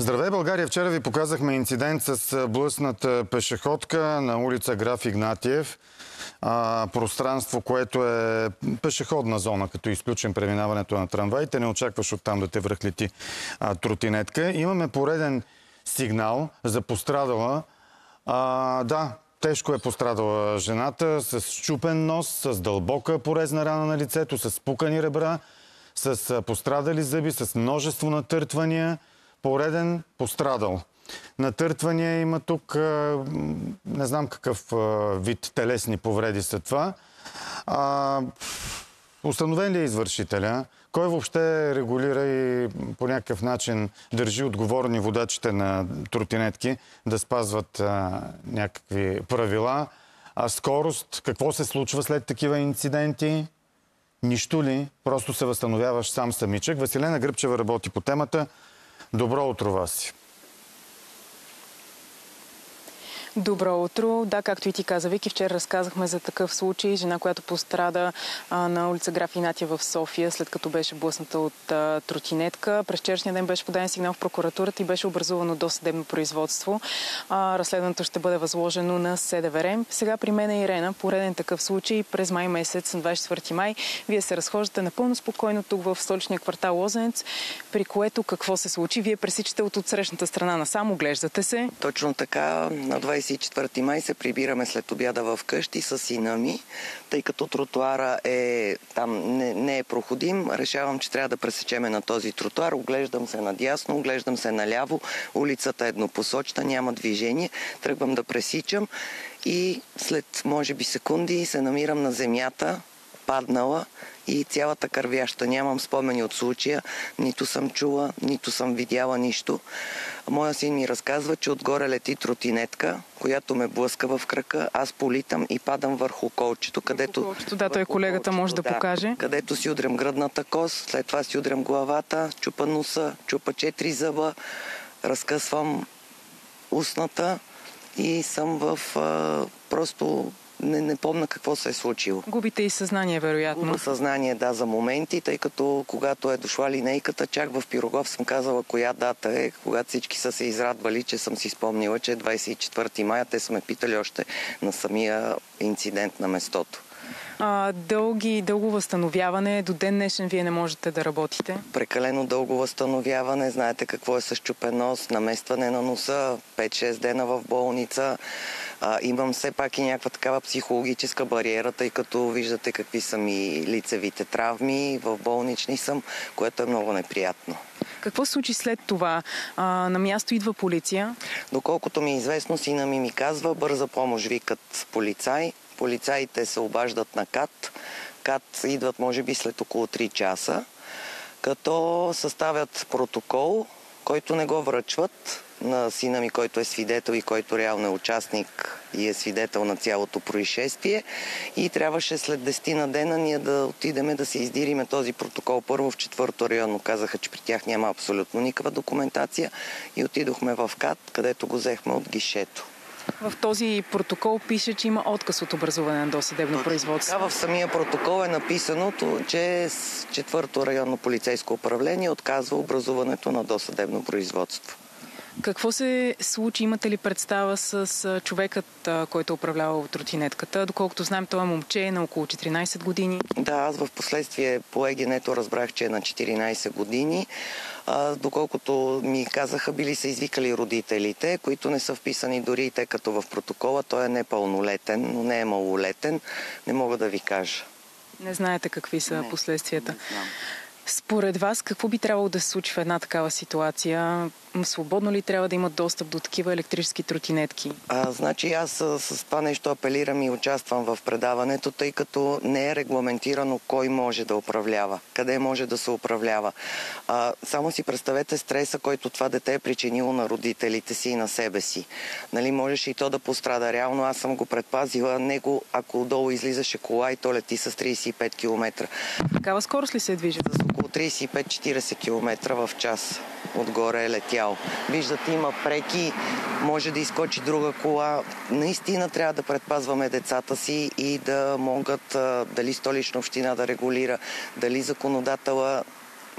Здравей, България! Вчера ви показахме инцидент с блъсната пешеходка на улица Граф Игнатиев. Пространство, което е пешеходна зона, като изключим преминаването на трамваите. Не очакваш оттам да те връхлети тротинетка. Имаме пореден сигнал за пострадала. Да, тежко е пострадала жената, с счупен нос, с дълбока порезна рана на лицето, с спукани ребра, с пострадали зъби, с множество натъртвания. Пореден пострадал. Натъртвания има тук, не знам какъв вид телесни повреди са това. Установен ли е извършителя? Кой въобще регулира и по някакъв начин държи отговорни водачите на тротинетки да спазват някакви правила? Скорост? Какво се случва след такива инциденти? Нищо ли? Просто се възстановяваш сам самичък. Василена Гръбчева работи по темата. Добро утро, Васи! Добро утро. Да, както и ти каза, Вики, вчера разказахме за такъв случай. Жена, която пострада на улица Граф Игнатиев в София, след като беше блъсната от тротинетка. През вчерашния ден беше подаден сигнал в прокуратурата и беше образувано досъдебно производство. Разследването ще бъде възложено на СДВР. Сега при мен е Ирена. Пореден такъв случай през май месец, на 24 май. Вие се разхождате напълно спокойно тук в столичния квартал Лозенец, при което какво се случи? Вие пресичате от отсрещната страна насам, оглеждате се. Точно така, на 24 май се прибираме след обяда в къщи с сина ми, тъй като тротуара там не е проходим. Решавам, че трябва да пресечеме на този тротуар. Оглеждам се надясно, оглеждам се наляво. Улицата е еднопосочна, няма движение. Тръгвам да пресичам и след, може би, секунди се намирам на земята, паднала и цялата кървяща. Нямам спомени от случая, нито съм чула, нито съм видяла нищо. Моя син ми разказва, че отгоре лети тротинетка, която ме блъска в крака. Аз политам и падам върху колчето, където... Да, той колегата може да покаже. Където си удрям гръдната кост, след това си удрям главата, чупа носа, чупа 4 зъба, разкъсвам устната и съм в просто... Не помня какво се е случило. Губите и съзнание, вероятно. Губа съзнание, да, за моменти, тъй като когато е дошла линейката, чак в Пирогов съм казала коя дата е, когато всички са се израдвали, че съм си спомнила, че е 24 мая. Те са ме питали още на самия инцидент на местото. Дълго възстановяване. До ден днешен вие не можете да работите? Прекалено дълго възстановяване. Знаете какво е с счупен нос, наместване на носа, 5-6 дена в болница. Имам все пак и някаква такава психологическа бариера, тъй като виждате какви са ми лицевите травми. В болнични съм, което е много неприятно. Какво се случи след това? На място идва полиция? Доколкото ми е известно, сина ми казва, бърза помощ викат полицай. Полицаите се обаждат на КАТ. КАТ идват може би след около 3 часа, като съставят протокол, който не го връчват на сина ми, който е свидетел и който реално е участник и е свидетел на цялото происшествие. И трябваше след 10 на дена ние да отидеме да се издириме този протокол. Първо в 4-то районно казаха, че при тях няма абсолютно никаква документация и отидохме в КАТ, където го взехме от гишето. В този протокол пише, че има отказ от образуване на досъдебно производство. Да, в самия протокол е написано, че 4-то районно полицейско управление отказва образуването на досъдебно производство. Какво се случи? Имате ли представа с човекът, който управлявал тротинетката? Доколкото знаем, това момче е на около 14 години. Да, аз в последствие по ЕГН-то разбрах, че е на 14 години. Доколкото ми казаха, били са извикали родителите, които не са вписани дори и те като в протокола. Той е непълнолетен, но не е малолетен. Не мога да ви кажа. Не знаете какви са последствията? Не знам. Според вас, какво би трябвало да се случи в една такава ситуация? Свободно ли трябва да имат достъп до такива електрически тротинетки? Значи аз с това нещо апелирам и участвам в предаването, тъй като не е регламентирано кой може да управлява, къде може да се управлява. Само си представете стреса, който това дете е причинило на родителите си и на себе си. Нали, можеше и то да пострада. Реално аз съм го предпазила. Него, ако отдолу излизаше кола и то лети с 35 км. Такава скорост ли се движи? С около 35-40 км в час. Отгоре е летял. Виждате, има преки, може да изкочи друга кола. Наистина трябва да предпазваме децата си и да могат дали Столична община да регулира, дали законодателя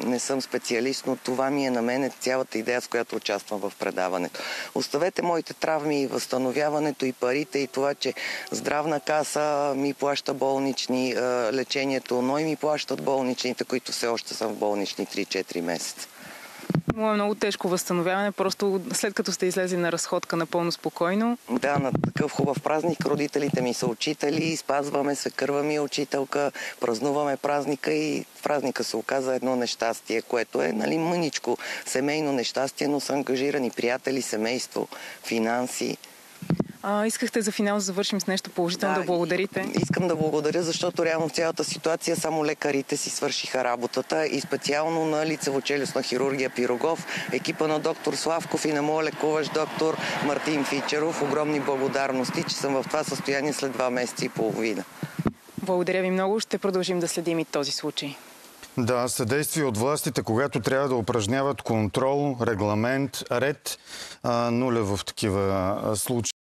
не съм специалист, но това ми е на мен цялата идея, с която участвам в предаването. Оставете моите травми и възстановяването и парите и това, че здравна каса ми плаща болнични лечението, но и ми плащат болничните, които все още са в болнични 3-4 месеца. Му е много тежко възстановяване, просто след като сте излезли на разходка напълно спокойно. Да, на такъв хубав празник родителите ми са учители, спазваме се, кърва ми е учителка, празнуваме празника и празника се оказа едно нещастие, което е мъничко семейно нещастие, но са ангажирани приятели, семейство, финанси. Искахте за финал да завършим с нещо положително, да благодарите. Искам да благодаря, защото реално в цялата ситуация само лекарите си свършиха работата и специално на лицево-челюстна хирургия Пирогов, екипа на доктор Славков и на моя лекуващ доктор Мартин Фичеров. Огромни благодарности, че съм в това състояние след 2 месеца и половина. Благодаря ви много. Ще продължим да следим и този случай. Да, съдействие от властите, когато трябва да упражняват контрол, регламент, ред, нулев в такива случаи.